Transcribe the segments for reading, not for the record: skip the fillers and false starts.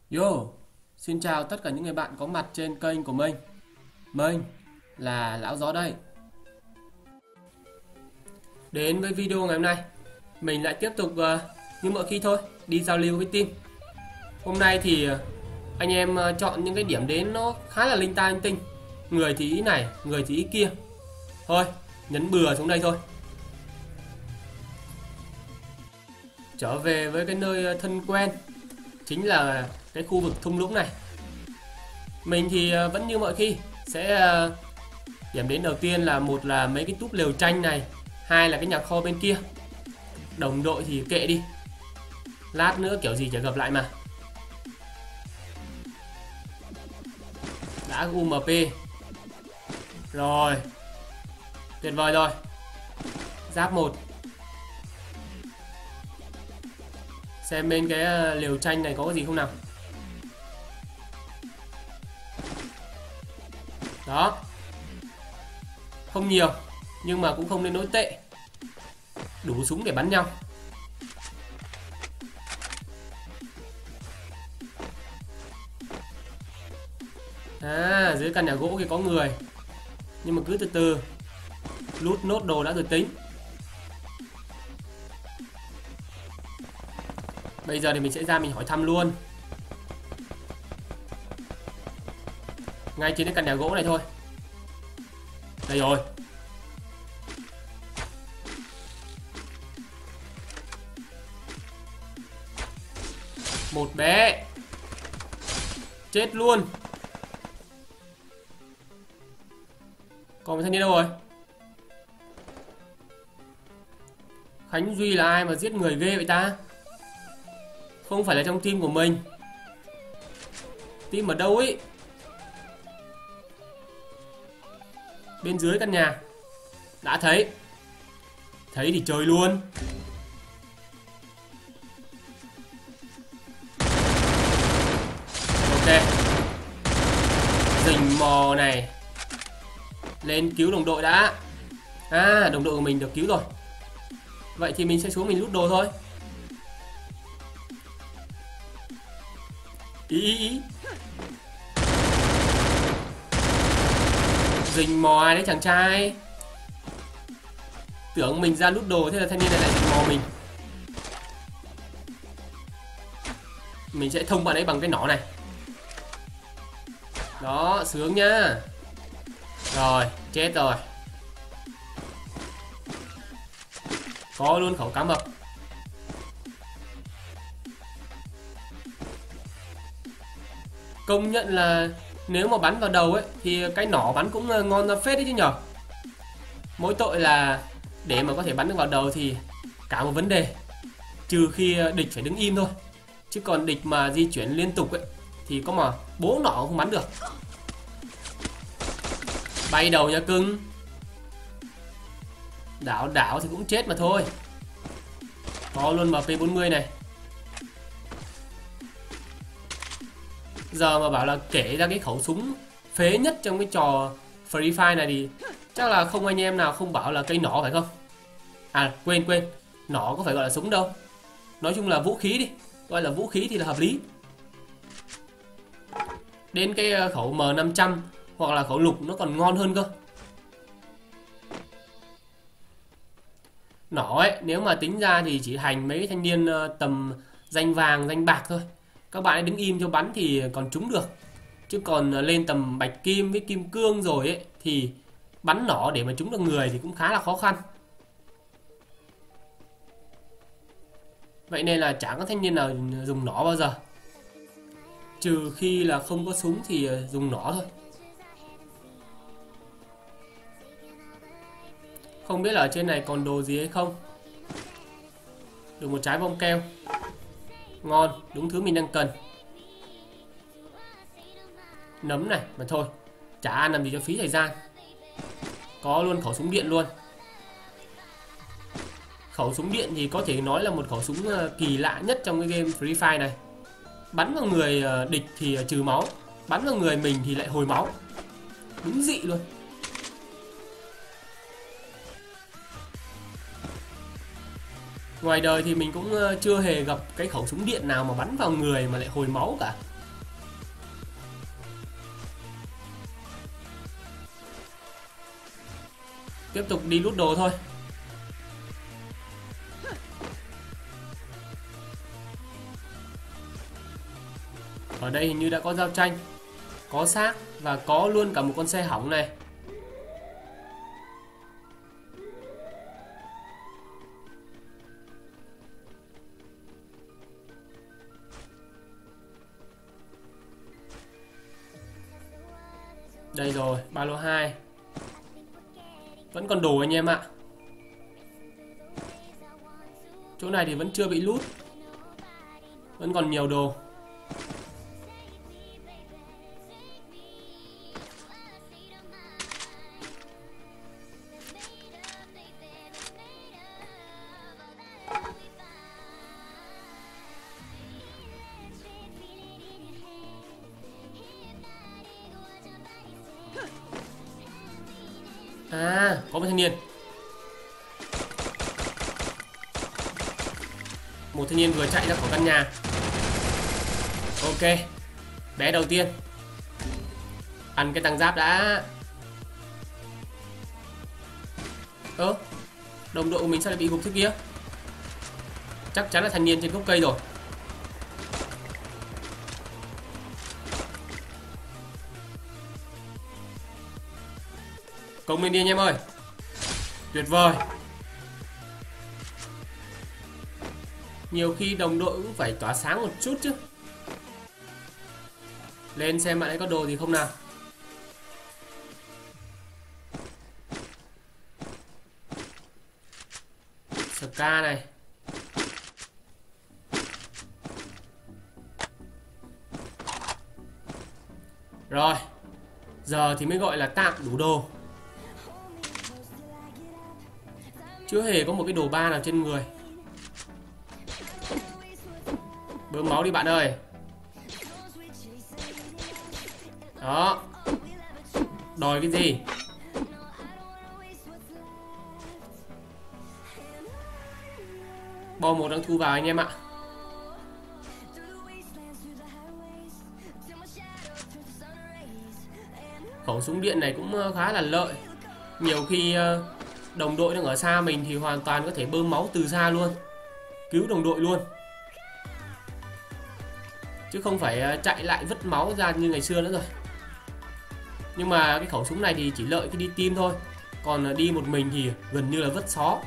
Yo, xin chào tất cả những người bạn có mặt trên kênh của mình. Mình là Lão Gió đây. Đến với video ngày hôm nay, mình lại tiếp tục như mọi khi thôi, đi giao lưu với team. Hôm nay thì anh em chọn những cái điểm đến nó khá là linh ta linh tinh. Người thì ý này, người thì ý kia. Thôi, nhấn bừa xuống đây thôi. Trở về với cái nơi thân quen, chính là cái khu vực thung lũng này. Mình thì vẫn như mọi khi sẽ điểm đến đầu tiên là một là mấy cái túp lều tranh này, hai là cái nhà kho bên kia. Đồng đội thì kệ đi, lát nữa kiểu gì chả gặp lại mà. Đã UMP rồi, tuyệt vời rồi. Giáp 1. Xem bên cái lều tranh này có cái gì không nào. Đó, không nhiều nhưng mà cũng không đến nỗi tệ, đủ súng để bắn nhau. Dưới căn nhà gỗ kia có người, nhưng mà cứ từ từ, lút nốt đồ đã rồi tính. Bây giờ thì mình sẽ ra mình hỏi thăm luôn, ngay trên cái căn nhà gỗ này thôi. Đây rồi. Một bé chết luôn. Còn thanh niên đâu rồi? Khánh Duy là ai mà giết người ghê vậy ta? Không phải là trong team của mình. Team ở đâu ấy? Bên dưới căn nhà. Đã thấy. Thấy thì chơi luôn. Ok. Rình mò này. Lên cứu đồng đội đã. Đồng đội của mình được cứu rồi. Vậy thì mình sẽ xuống mình lút đồ thôi. Ý. Rình mò ai đấy chàng trai? Tưởng mình ra lút đồ, thế là thanh niên này lại rình mò mình. Mình sẽ thông bạn ấy bằng cái nỏ này. Đó, sướng nhá. Rồi, chết rồi. Có luôn khẩu cá mập. Công nhận là nếu mà bắn vào đầu ấy thì cái nỏ bắn cũng ngon ra phết đấy chứ nhở. Mỗi tội là để mà có thể bắn được vào đầu thì cả một vấn đề, trừ khi địch phải đứng im thôi. Chứ còn địch mà di chuyển liên tục ấy thì có mà bố nỏ không bắn được. Bay đầu nha cưng. Đảo thì cũng chết mà thôi. Có luôn MP40 này. Giờ mà bảo là kể ra cái khẩu súng phế nhất trong cái trò Free Fire này thì chắc là không anh em nào không bảo là cây nỏ phải không? Quên, nỏ có phải gọi là súng đâu. Nói chung là vũ khí đi, gọi là vũ khí thì là hợp lý. Đến cái khẩu M500 hoặc là khẩu lục nó còn ngon hơn cơ. Nỏ ấy, nếu mà tính ra thì chỉ hành mấy thanh niên tầm danh vàng, danh bạc thôi. Các bạn ấy đứng im cho bắn thì còn trúng được. Chứ còn lên tầm bạch kim với kim cương rồi ấy thì bắn nỏ để mà trúng được người thì cũng khá là khó khăn. Vậy nên là chẳng có thanh niên nào dùng nỏ bao giờ. Trừ khi là không có súng thì dùng nỏ thôi. Không biết là ở trên này còn đồ gì hay không. Được một trái bông keo. Ngon, đúng thứ mình đang cần. Nấm này, mà thôi, chả ăn làm gì cho phí thời gian. Có luôn khẩu súng điện luôn. Khẩu súng điện thì có thể nói là một khẩu súng kỳ lạ nhất trong cái game Free Fire này. Bắn vào người địch thì trừ máu, bắn vào người mình thì lại hồi máu. Đúng dị luôn. Ngoài đời thì mình cũng chưa hề gặp cái khẩu súng điện nào mà bắn vào người mà lại hồi máu cả. Tiếp tục đi lút đồ thôi. Ở đây hình như đã có giao tranh, có xác và có luôn cả một con xe hỏng này. Đây rồi, ba lô 2. Vẫn còn đồ anh em ạ. Chỗ này thì vẫn chưa bị lút, vẫn còn nhiều đồ. À, có một thanh niên. Một thanh niên vừa chạy ra khỏi căn nhà. Ok, bé đầu tiên. Ăn cái tăng giáp đã. Đồng đội của mình sao lại bị gục thế kia? Chắc chắn là thanh niên trên gốc cây rồi. Công lên đi anh em ơi. Tuyệt vời. Nhiều khi đồng đội cũng phải tỏa sáng một chút chứ. Lên xem bạn ấy có đồ gì không nào. Ska này. Rồi, giờ thì mới gọi là tạm đủ đồ. Chưa hề có một cái đồ ba nào trên người. Bơm máu đi bạn ơi. Đó. Đòi cái gì? Bom một đang thu vào anh em ạ. Khẩu súng điện này cũng khá là lợi. Nhiều khi đồng đội đang ở xa mình thì hoàn toàn có thể bơm máu từ xa luôn, cứu đồng đội luôn, chứ không phải chạy lại vứt máu ra như ngày xưa nữa rồi. Nhưng mà cái khẩu súng này thì chỉ lợi khi đi team thôi, còn đi một mình thì gần như là vứt xó.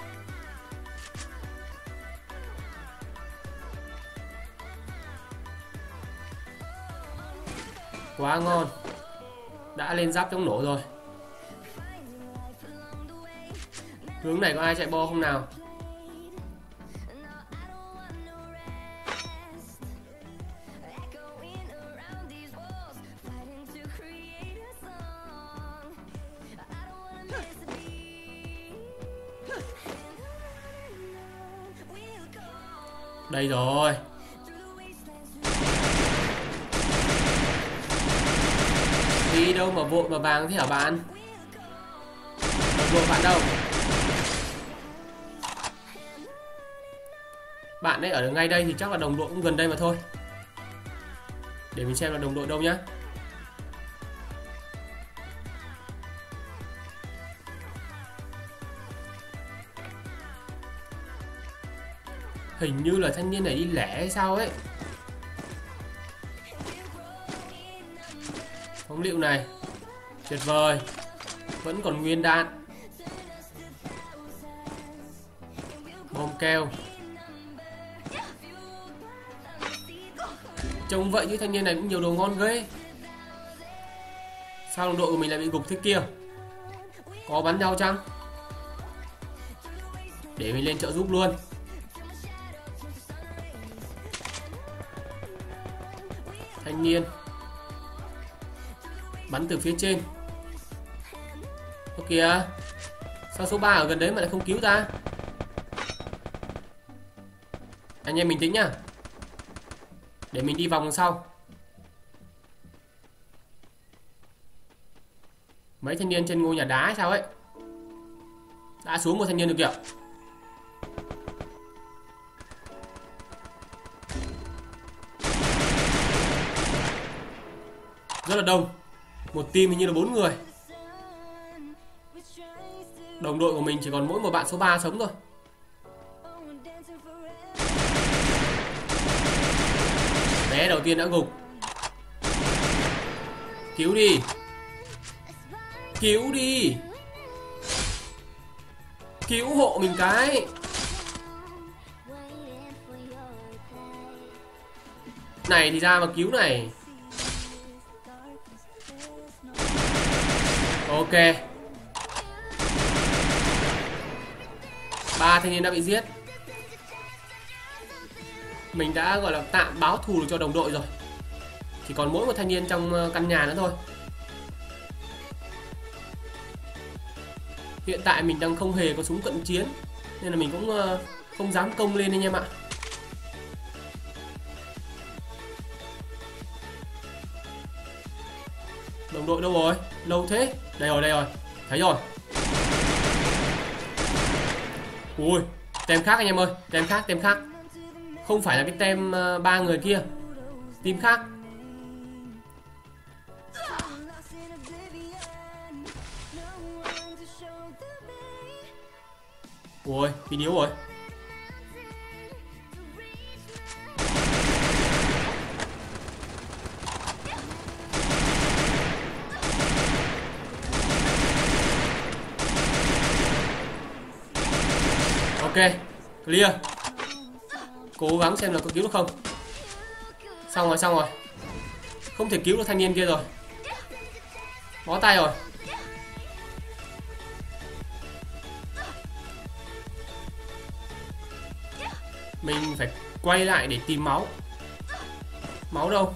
Quá ngon. Đã lên giáp chống nổ rồi. Hướng này có ai chạy bo không nào? Đây rồi. Đi đâu mà vội mà vàng thế hả bạn? Đồng đội bạn đâu? Bạn ấy ở ngay đây thì chắc là đồng đội cũng gần đây mà thôi. Để mình xem là đồng đội đâu nhá. Hình như là thanh niên này đi lẻ hay sao ấy. Phóng lựu này. Tuyệt vời. Vẫn còn nguyên đạn. Bom keo. Trông vậy chứ thanh niên này cũng nhiều đồ ngon ghê. Sao đồng đội của mình lại bị gục thế kia? Có bắn nhau chăng? Để mình lên trợ giúp luôn. Thanh niên bắn từ phía trên. Ơ kìa, sao số 3 ở gần đấy mà lại không cứu ta? Anh em mình tính nhá. Để mình đi vòng sau. Mấy thanh niên trên ngôi nhà đá hay sao ấy. Đã xuống một thanh niên được kìa. Rất là đông. Một team hình như là 4 người. Đồng đội của mình chỉ còn mỗi một bạn số 3 sống thôi. Bé đầu tiên đã gục. Cứu đi. Cứu đi. Cứu hộ mình cái. Này thì ra mà cứu này. Ok. 3 thanh niên đã bị giết. Mình đã gọi là tạm báo thù cho đồng đội rồi. Chỉ còn mỗi một thanh niên trong căn nhà nữa thôi. Hiện tại mình đang không hề có súng cận chiến, nên là mình cũng không dám công lên anh em ạ. Đồng đội đâu rồi? Lâu thế. Đây rồi, đây rồi. Thấy rồi. Ui, tem khác anh em ơi. Tem khác, tem khác. Không phải là cái tem 3 người kia. Team khác. Ui, pin yếu rồi. Ok, clear. Cố gắng xem là có cứu được không. Xong rồi, xong rồi. Không thể cứu được thanh niên kia rồi. Bó tay rồi. Mình phải quay lại để tìm máu. Máu đâu?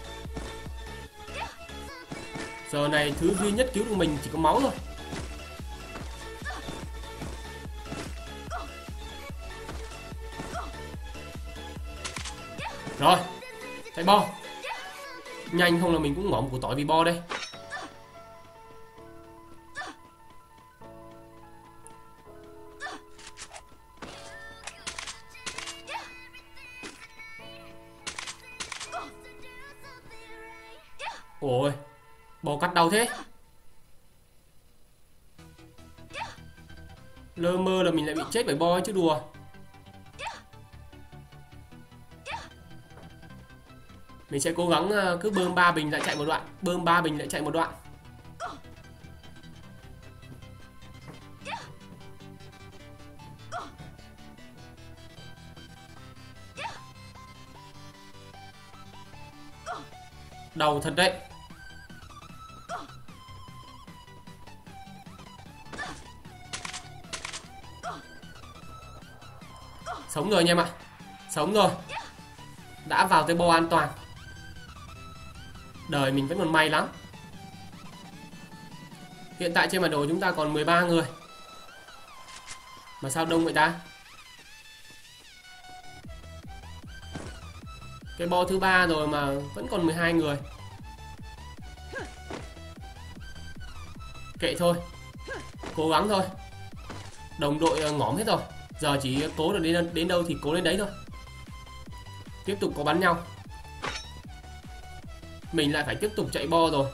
Giờ này thứ duy nhất cứu được mình chỉ có máu thôi. Rồi, chạy bo. Nhanh không là mình cũng ngỏ một củ tỏi vì bo đây. Ôi, bo cắt đau thế. Lơ mơ là mình lại bị chết bởi bo chứ đùa. Mình sẽ cố gắng cứ bơm 3 bình lại chạy một đoạn. Bơm 3 bình lại chạy một đoạn. Đầu thật đấy. Sống rồi anh em ạ. Sống rồi. Đã vào tới bo an toàn. Đời mình vẫn còn may lắm. Hiện tại trên bản đồ chúng ta còn 13 người. Mà sao đông vậy ta? Cái bo thứ 3 rồi mà vẫn còn 12 người. Kệ thôi. Cố gắng thôi. Đồng đội ngõm hết rồi. Giờ chỉ cố được đến đâu thì cố đến đấy thôi. Tiếp tục có bắn nhau. Mình lại phải tiếp tục chạy bo rồi.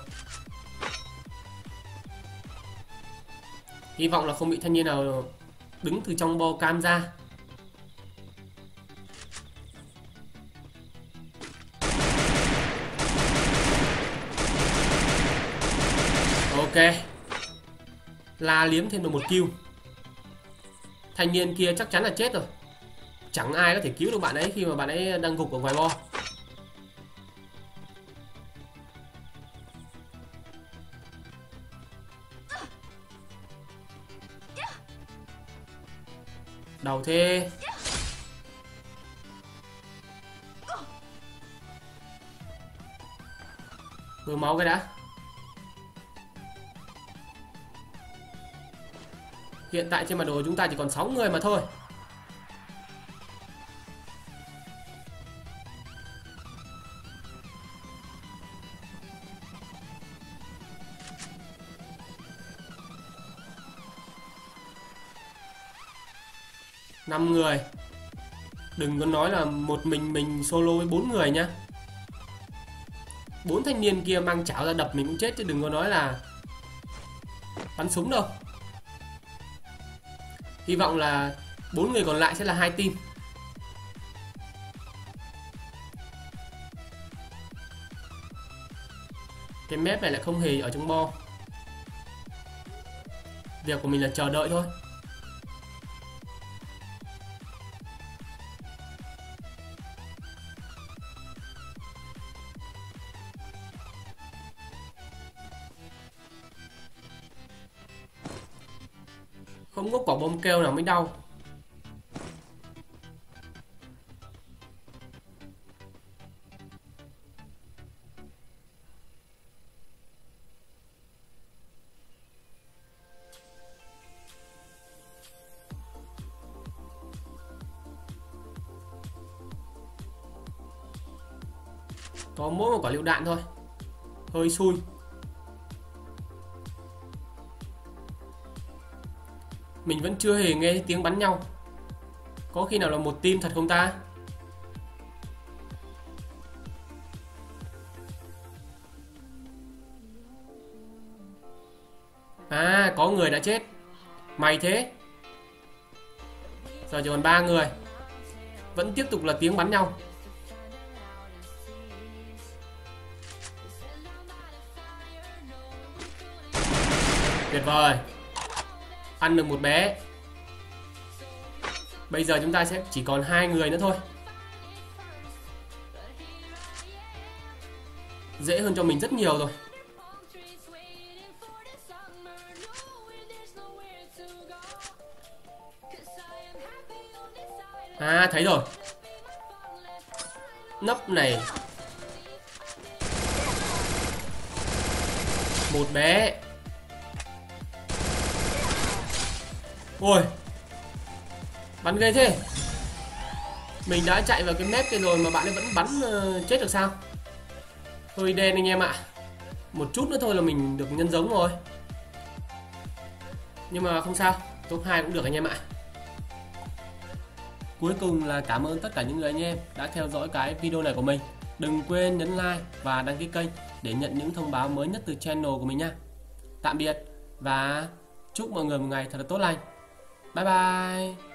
Hy vọng là không bị thanh niên nào đứng từ trong bo cam ra. Ok. La liếm thêm được một kill. Thanh niên kia chắc chắn là chết rồi. Chẳng ai có thể cứu được bạn ấy khi mà bạn ấy đang gục ở ngoài bo. Đầu thế. Bơm máu cái đã. Hiện tại trên bản đồ chúng ta chỉ còn 6 người mà thôi. Năm người. Đừng có nói là một mình solo với 4 người nhá. 4 thanh niên kia mang chảo ra đập mình cũng chết, chứ đừng có nói là bắn súng đâu. Hy vọng là 4 người còn lại sẽ là 2 team. Cái map này lại không hề ở trong bo. Việc của mình là chờ đợi thôi. Không có quả bom keo nào mới đau. Có mỗi một quả lựu đạn thôi. Hơi xui. Mình vẫn chưa hề nghe tiếng bắn nhau. Có khi nào là một team thật không ta? À, có người đã chết. May thế. Giờ chỉ còn 3 người. Vẫn tiếp tục là tiếng bắn nhau. Tuyệt vời. Ăn được một bé. Bây giờ chúng ta sẽ chỉ còn 2 người nữa thôi. Dễ hơn cho mình rất nhiều rồi. À, thấy rồi. Nấp này. Một bé. Ôi, bắn ghê thế. Mình đã chạy vào cái map kia rồi mà bạn ấy vẫn bắn chết được sao? Hơi đen anh em ạ. Một chút nữa thôi là mình được nhân giống rồi. Nhưng mà không sao, top 2 cũng được anh em ạ. Cuối cùng là cảm ơn tất cả những người anh em đã theo dõi cái video này của mình. Đừng quên nhấn like và đăng ký kênh để nhận những thông báo mới nhất từ channel của mình nha. Tạm biệt và chúc mọi người một ngày thật là tốt lành. Bye bye.